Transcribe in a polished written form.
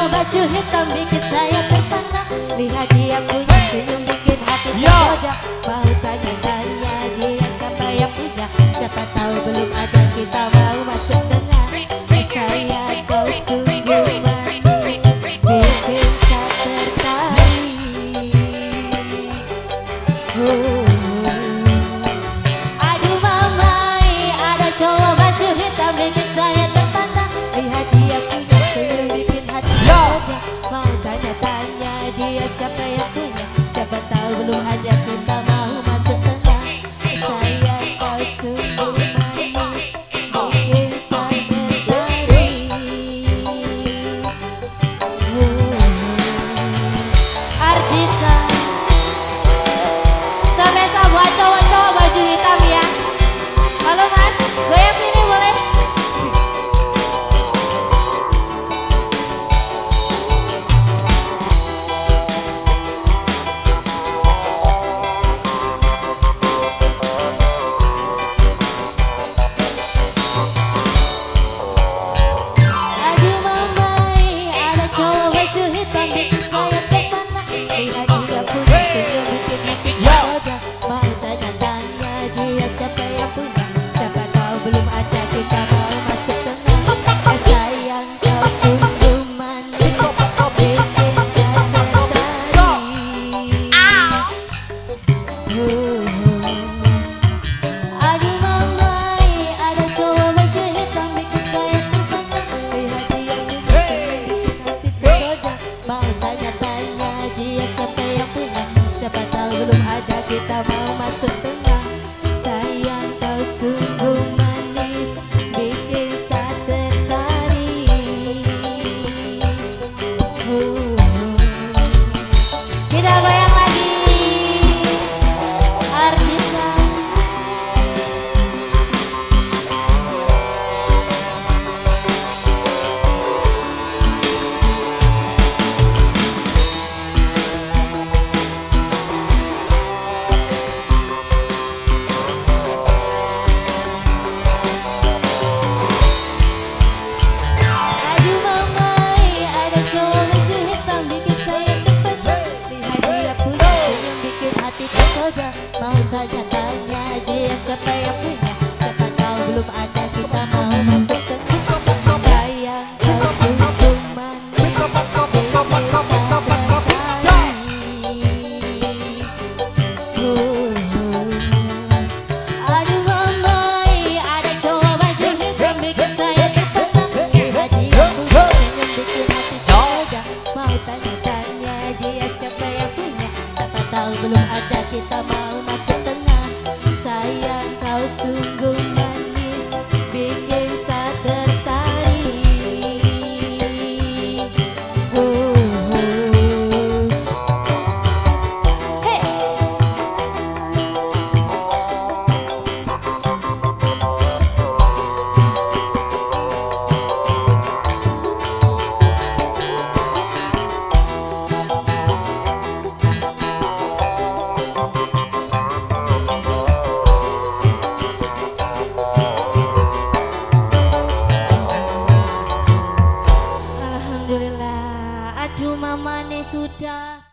cowok baju hitam bikin saya terpana. Lihat dia punya senyum bikin hati tergoda. Mau tanya-tanya dia siapa yang punya. Siapa tahu belum ada kita mau masuk tengah. Sayang kau sungguh manis bikin saya tertarik. Aduh mamai, ada cowok baju hitam bikin saya terpana. Lihat dia punya senyum bikin hati tergoda. Mau tanya-tanya dia siapa yang punya. Siapa tahu belum ada kita mau masuk tengah. Sayang kau sungguh manis bikin saya tertarik. Artista Semesta buat cowok-cowok baju hitam ya. Halo mas, goyang sini boleh? Aduh mamai, ada cowok baju hitam bikin saya terpana. Lihat dia punya senyum bikin hati tergoda. Mau tanya-tanya dia siapa yang punya. Siapa tahu belum ada kita mau masuk tengah. Sayang kau sungguh manis bikin saya tertarik. Aduh mamai, ada cowok baju hitam bikin saya terpana. Lihat dia punya senyum bikin hati tergoda. Mau tanya-tanya dia siapa yang punya. Siapa tahu belum ada kita mau masuk tengah. Sayang kau sungguh manis bikin saya tertarik. Kita goyang lagi Artista. Aduh mamai, ada cowok baju hitam bikin saya terpana. Lihat dia punya senyum bikin hati tergoda. Mau tanya-tanya dia siapa yang punya. Siapa tahu belum ada kita mau masuk tengah. Sayang kau sungguh manis bikin saya tertarik. Aduh mamai, ada cowok baju hitam bikin saya terpana. Lihat dia punya senyum bikin hati tergoda. Mau tanya-tanya dia siapa yang punya. Siapa tahu belum ada kita mau masuk tengah. Sayang kau sungguh manis bikin saya tertarik. Hey. Alhamdulillah, aduh mama nih sudah.